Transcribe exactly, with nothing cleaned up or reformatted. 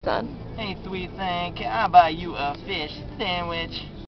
Done. Hey, sweet thing, can I buy you a fish sandwich?